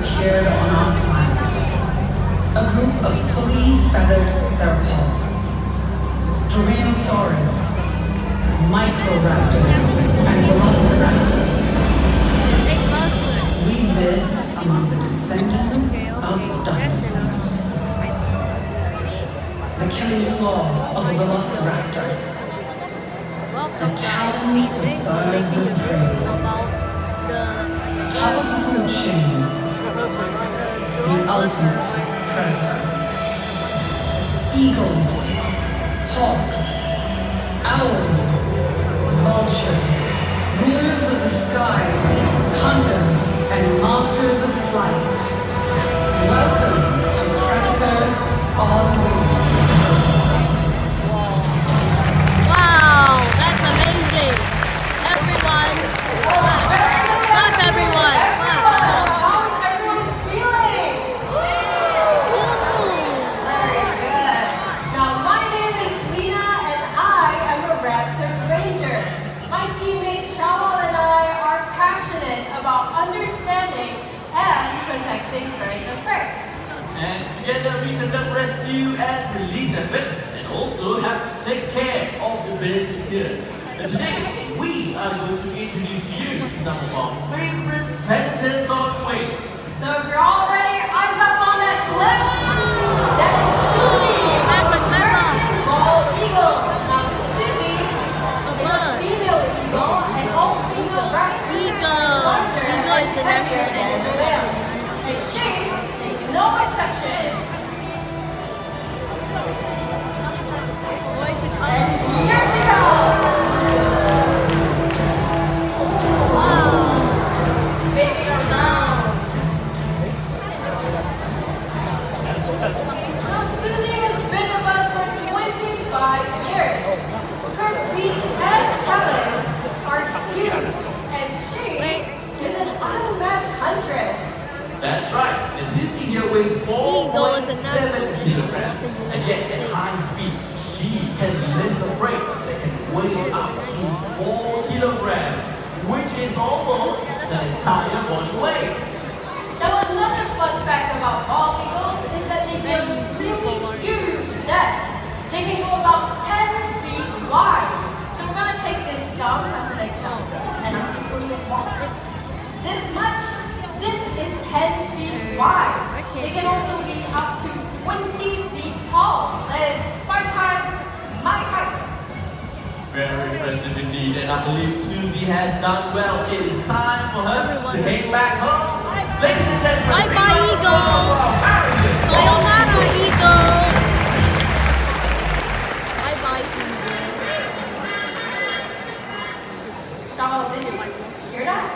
appeared on our planet. A group of fully feathered theropods. Dromaeosaurids, Microraptors, and Velociraptors. We live among the descendants of dinosaurs. The killing claw of a Velociraptor. The talons of birds of prey. Top of the food chain. The ultimate predator. Eagles, hawks, owls, vultures, rulers of the skies, hunters, and masters of flight. Welcome to Predators on Wings. Wow, that's amazing. Everyone, clap everyone. How's everyone feeling? Very good. Now my name is Lena and I am a Raptor Ranger. My teammate Shawal and I are passionate about understanding and protecting birds of prey. And together we conduct rescue and release efforts and also have to take care of the birds here. And today we are going to introduce to you some of our favorite predators on wings. So if you're all ready, eyes up on that clip. That is Susie. That's a clip. Bald eagle. Now Susie is a female eagle and all female raptors. Eagle is the national animal. And she is no exception. It's going to come. And here she goes. Wow. Baby around. Now Susie has been with us for 25 years. Her beak and talons are huge, and she is an unmatched huntress. That's right, and Susie here weighs 4.7 kilograms, and yet at high speed, she can lift a prey that can weigh up to 4 kilograms, which is almost the entire body weight. Now another fun fact about bald eagles is that they build really huge nests. They can go about 10 feet wide. So we're going to take this gum as an example, and I'm just going to walk it this much. This is 10 feet wide. They can also be up to 20 feet tall. That is 5 times my height. Very impressive indeed, and I believe Susie has done well. It is time for her to head back home. Ladies and gentlemen, Bye-bye, Eagle. Sayonara, Eagle. Bye-bye, Eagle. So, did you hear that?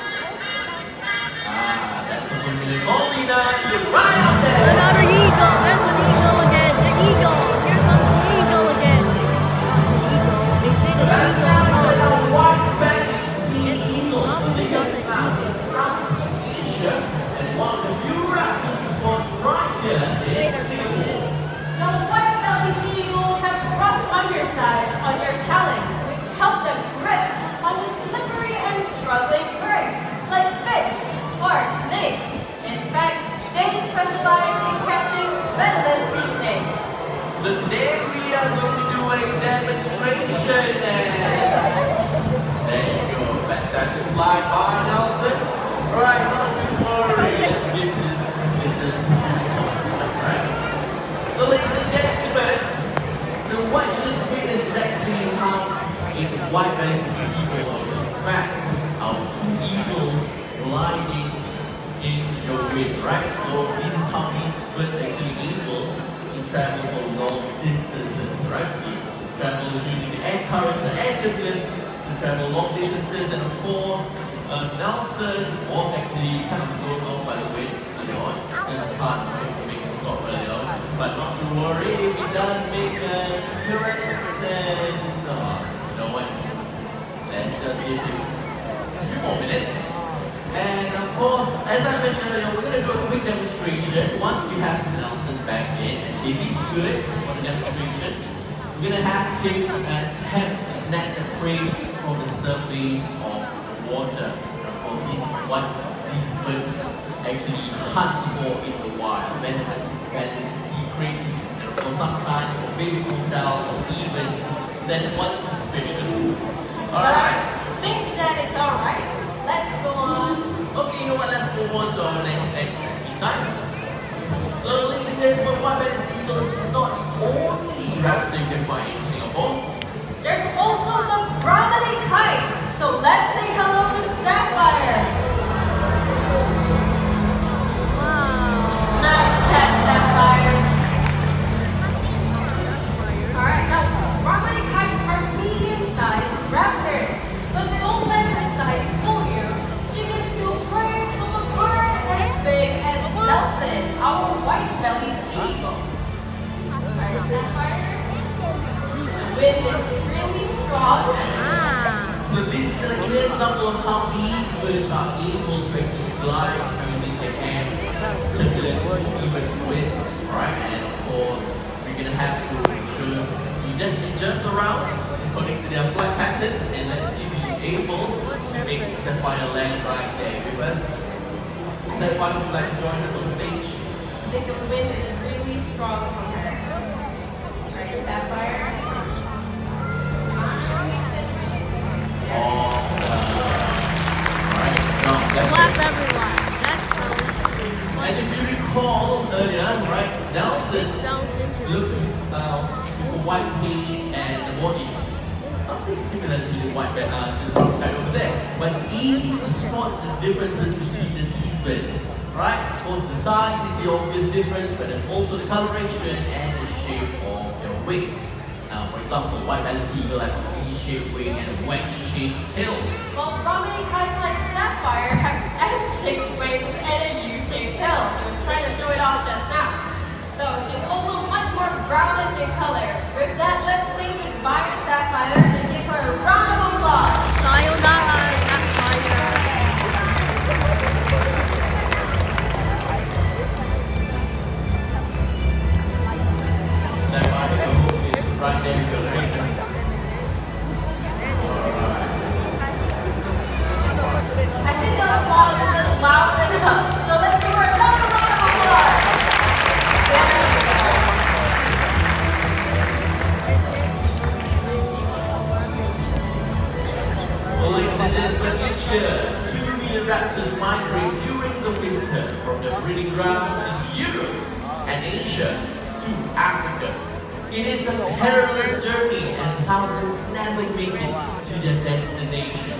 Ah, that's a familiar call, Lena. You're right out there. Another eagle. There's an eagle again. The eagle. Here comes the eagle again. Eagle. They say the That's eagle. now said a white-backed sea eagle. They can be found in Southeast Asia, and one of the few raptors is found right here in Singapore. Now, white-bellied sea eagles have rough undersides on their talons, which help them grip on the slippery and struggling prey, like fish or snakes. In fact, they specialize in catching venomous sea snakes. So today we are going to do a demonstration. There you go, fantastic fly by Nelson. Alright, not to worry, let's give this alright. So ladies and gentlemen, the white this is actually how a white-bellied sea eagle. In fact, our two eagles gliding in your wind, right? So this is how these birds actually able to travel for long distances, right? They travel using the air currents and air turbulence to travel long distances, and of course, Nelson was actually kind of blown off by the wind earlier on. That's hard to make him stop earlier on, but not to worry, if he does make an appearance, and you know what? Let's just give him a few more minutes. And of course, as I mentioned earlier, we're going to do a quick demonstration once we have Nelson back in. And if he's good for the demonstration, we're going to have him attempt to snatch a prey from the surface of water. Of course, this is what these birds actually But I think that it's alright. Let's go on. Okay, you know what? Let's move on to our next activity time. So, ladies and gentlemen, white-bellied seagull is not the only raptor you can find in Singapore. There's also the Brahmani kite. So let's say hello to Sapphire. Wow. Nice catch, Sapphire. Alright, now Brahmani kites are medium-sized raptors. But don't let her size fool you. She can still perch on a bird as big as Nelson, our white-bellied seagull. Alright, Sapphire. The wind is really strong. So this is a clear example of how these birds are able to actually fly using their air, turbulence, even wind, right? And of course, we're gonna have to make sure you just adjust around according to their flight patterns, and let's see if you're able to make Sapphire land right there with us. Sapphire, would you like to join us on stage? I think the wind is really strong from her. Alright, Sapphire. Awesome. Alright, now Clap everyone. That sounds and if you recall earlier, right, Nelson sounds looks interesting. white pink and the body something similar to the white to the brown guy over there. But it's easy to spot the differences between the two birds. Right? Of course the size is the obvious difference, but there's also the coloration and the shape of their wings. Now, for example, white-bellied seagull have a V-shaped wing and a wedge-shaped tail. Well, Brahmani kites like Sapphire have M-shaped wings and a U-shaped tail. She was trying to show it off just now. So she's also much more brownish in color. With that, let's say goodbye to Sapphire and give her a round of applause. Sayonara, Sapphire. Right there, you're right there. I think the applause is a little louder than enough. So let's give her another round of applause. Well, ladies and gentlemen, each year, 2 million raptors migrate during the winter from their breeding grounds in Europe and Asia to Africa. It is a perilous journey and thousands never make it to their destination.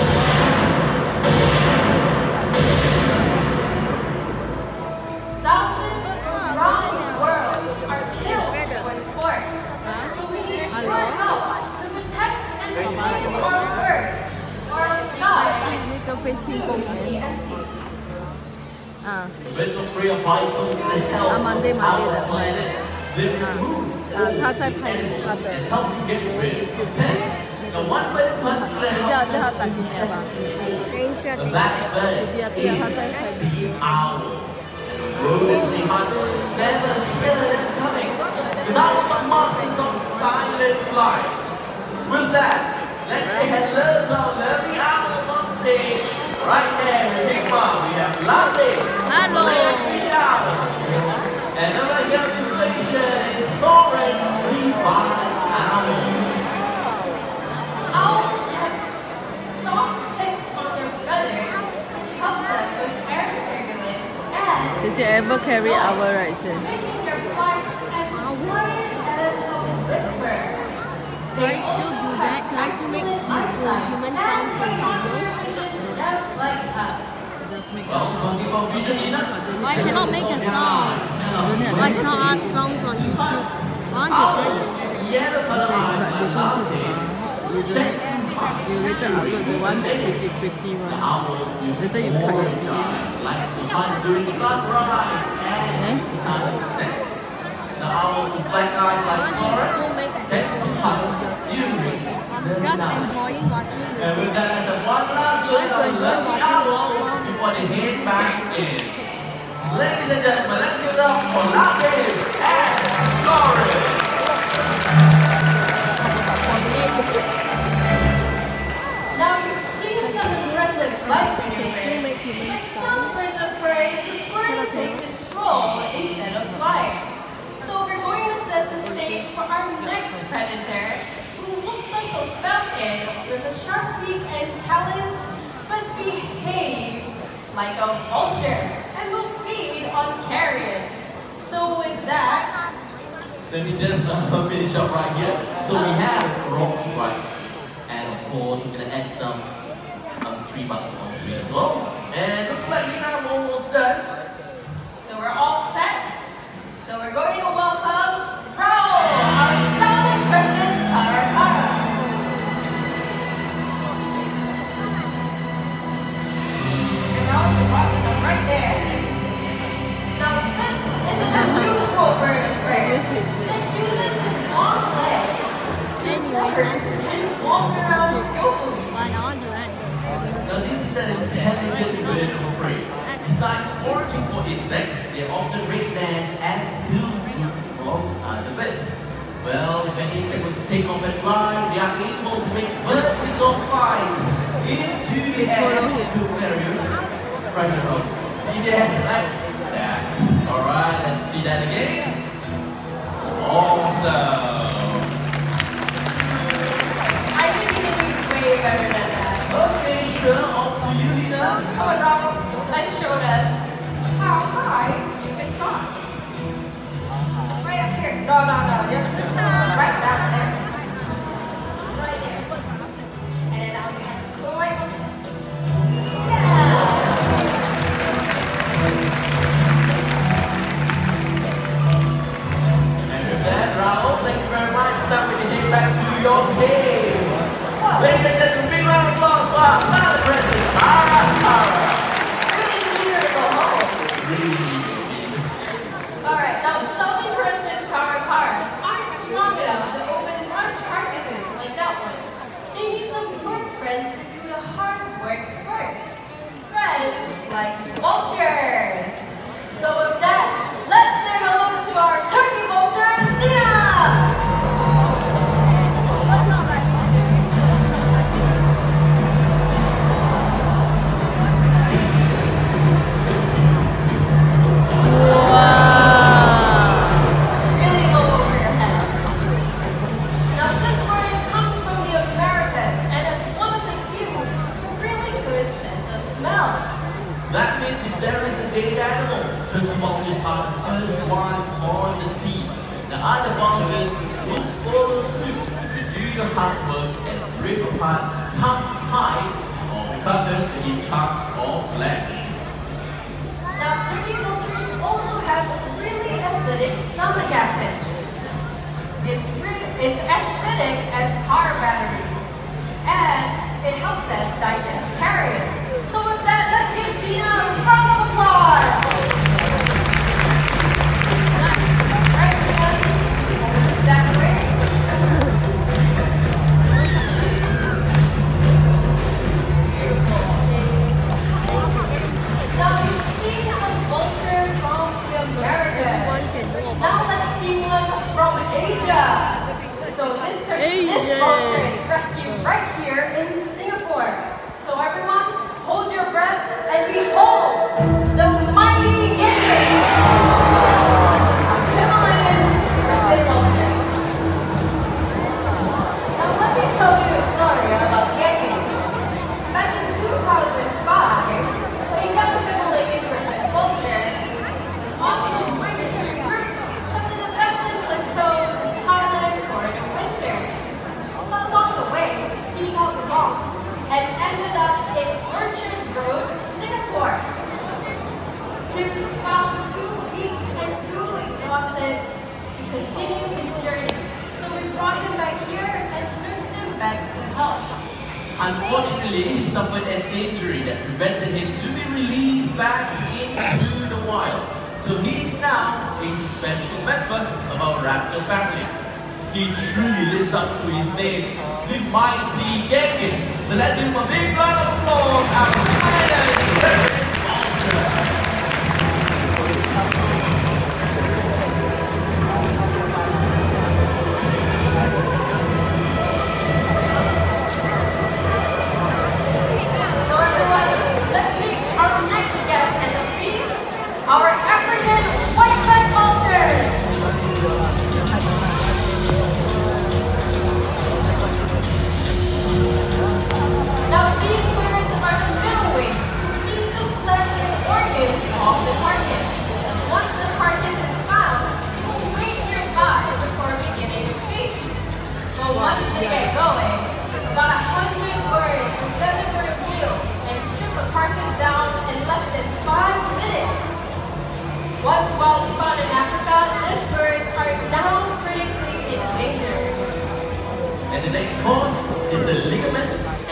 Thousands around the world are killed for sport. So we need your help to protect and save our birds, or our sky 那个飞行公 will be 园 empty. 啊 Birds of prey are vital to the health of our planet. They remove all 他在拍 animals 他的 and help to get rid of pests. Now, one way to particularly 叫 helps 他 us 打进来吧 the blackbird, 对呀对呀他在拍 the owl, rodents they hunt, never feel them coming. Because owls are masters of silent flight. With that, let's say hello to our lovely owls on stage. Right there with Big Mom, we have Latte, Hello. and over here on the station is Soren, the fine owl. Owls have soft tips on their feathers, which helps them with air turbulence and 姐姐 ever carry our right making their flights as quiet as a whisper. Can I still do that? Can I still make human sounds from the eagles? Just like us. Well, talking about vision, Ina. I cannot make a sound. I cannot add songs on YouTube. I want to try. Yellow color eyes like Latte. you later upload the one that 50-50 one later you cut your video Likes to hunt during sunrise and sunset. The owls with black eyes I like want to Soren still make a tend to hunt during I'm the just night. enjoying watching the And with thing. that, as a one last look at the lovely owls before they head back in. Ladies and gentlemen, let's give it up for Latte and Soren. Now you've seen some impressive flight Still maneuvers, make human but sounds. some birds of prey prefer to take the stroll instead of flying. So we're going to set the stage for our next predator, who looks like a falcon with a sharp beak and talons, but behave like a vulture and will feed on carrion. So with that, let me just finish up right here. So we have rock strike, and of course we're gonna add some tree bugs on here as well. And looks like we have almost done. so we're all set. So we're going to welcome Raul, our Southern President Karakara. And Raul, your box is right there. Now this is an unusual bird of prey. This is It uses its long legs and walk around skillfully. Now this is an intelligent bird of prey. Besides foraging for insects, they often raid nests and steal food from other birds. Well, if an insect were to take off and fly, they are able to make vertical flights into the air to where you right around. In the air like that. Alright, let's see that again. Awesome. I think you can do way better than that. Okay, sure, off to you, Lina. Come on, Raul. Let's show them how high you can climb. Right up here. No. Right down there. Right there. And then now you have to go right up there. Yeah. And with that, Raul, thank you very much. Now we can get back to your cave. Ladies and gentlemen, big round of applause for our Southern President, Karakara. Really eager to go home. Really. Alright, now Southern President Karakaras aren't strong enough to open large carcasses like that one. They need some good friends to do the hard work first. Friends like vultures. So with that, let's say hello to our turkey vulture, Zina! Really low over your head. Now this bird comes from the Americas and is one of the few with really good sense of smell. That means if there is a dead animal, turkey vultures are the first ones on the scene. The other vultures will follow suit to do the hard work and rip apart tough hide or carcass to eat chunks of flesh. Now turkey vultures also have really acidic stomach acid. It's acidic as car batteries, and it helps them digest carrion. So with that, let's give Zina a round of applause. Right, everybody, separate. Now you've seen a vulture from the Americas. Now let's see one from Asia. So this vulture is rescued right here in Singapore. So everyone, hold your breath and behold the mighty Genghis, a Himalayan red vulture. Now let me tell you a story about Genghis. Back in 2005, a young Himalayan red vulture was on his migratory route up to the Tibetan Plateau to Thailand for the winter. But along the way, he got lost and ended up in Orchard Road, Singapore. He was found too weak and too exhausted to continue his journey. So we brought him back here and nursed him back to health. Unfortunately, he suffered an injury that prevented him to be released back into the wild. So he is now a special member of our raptor family. He truly lives up to his name, the mighty Genghis. So let's give him a big round of applause, our Himalayan red vulture. So everyone, let's meet our next guest at the feast, our African white-leg vultures.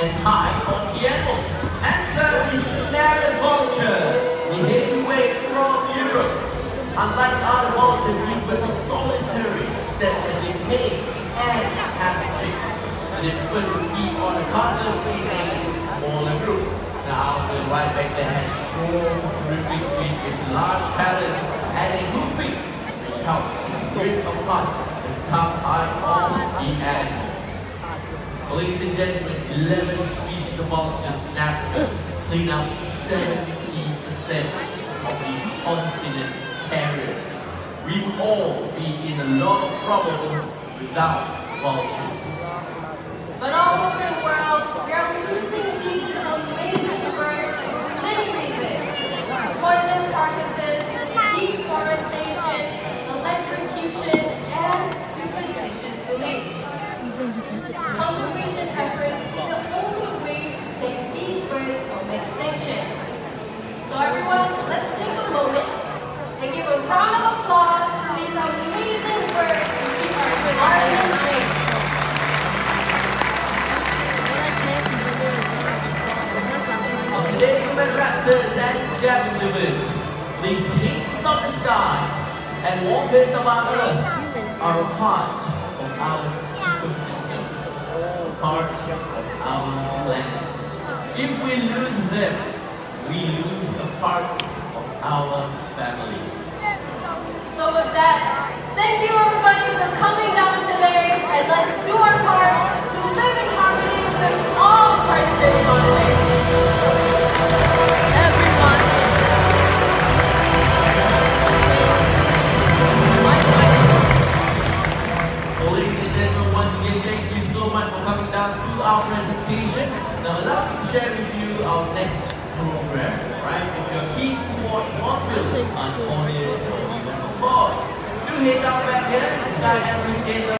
and high on piano. Enter the Solaris Vulture, the heavyweight from Europe. Unlike other vultures, these were solitary, set that they paint and have tricks. They prefer to keep on the partners in a smaller group. Now, the right back there has strong, terrific feet with large talents and a good feet, which helps to break apart the tough eye of the animal. Ladies and gentlemen, 11 species of vultures in Africa clean up 70% of the continent's carrier. We would all be in a lot of trouble without vultures. But all over the world, we are losing these amazing birds for many reasons. Poison carcasses, deforestation, electrocution, and superstitious beliefs. Conservation efforts is the only way to save these birds from extinction. So everyone, let's take a moment and give a round of applause to these amazing birds who keep our environment safe. Today, human raptors and scavenger birds, these kings of the skies and walkers of our earth are a part of our ecosystem, a part of our planet. If we lose them, we lose a part of our family. So with that, thank you everybody for coming down today, and let's do our part to live in harmony with all predators on Earth. Everyone. Ladies and gentlemen, once again, thank you so much for coming down to our presentation. Now allow me to share with you our next program, right? If you're keen to watch more films on Korean or even of course, do head down back here and start everything.